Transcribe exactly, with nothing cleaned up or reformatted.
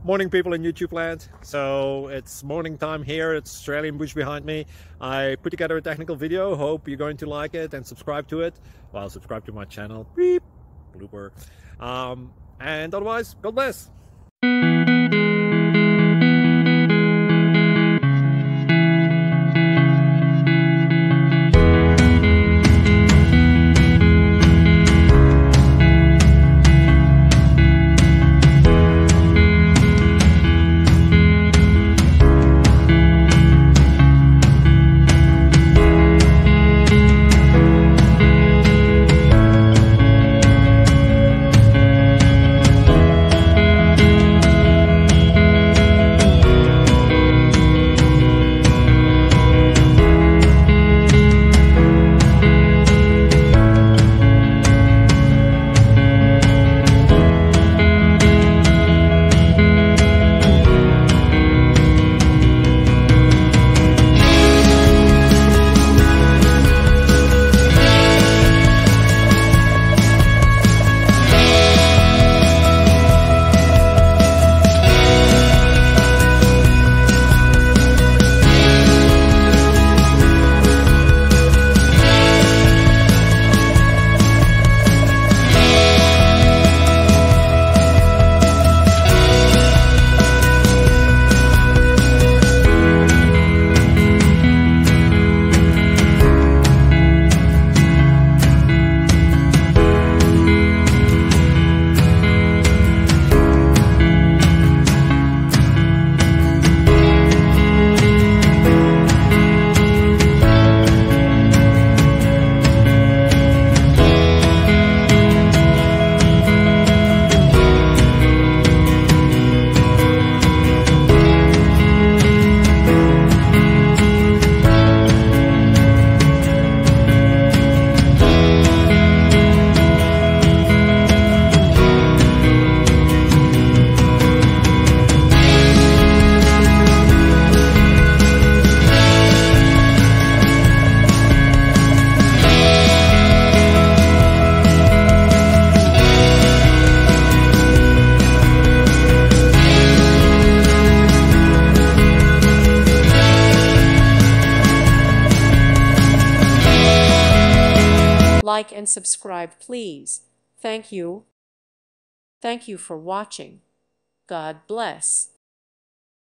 Morning, people in YouTube land. So it's morning time here. It's Australian bush behind me. I put together a technical video. Hope you're going to like it and subscribe to it. Well, subscribe to my channel. Beep. Blooper. Um, and otherwise, God bless. Like and subscribe, please. Thank you. Thank you for watching. God bless.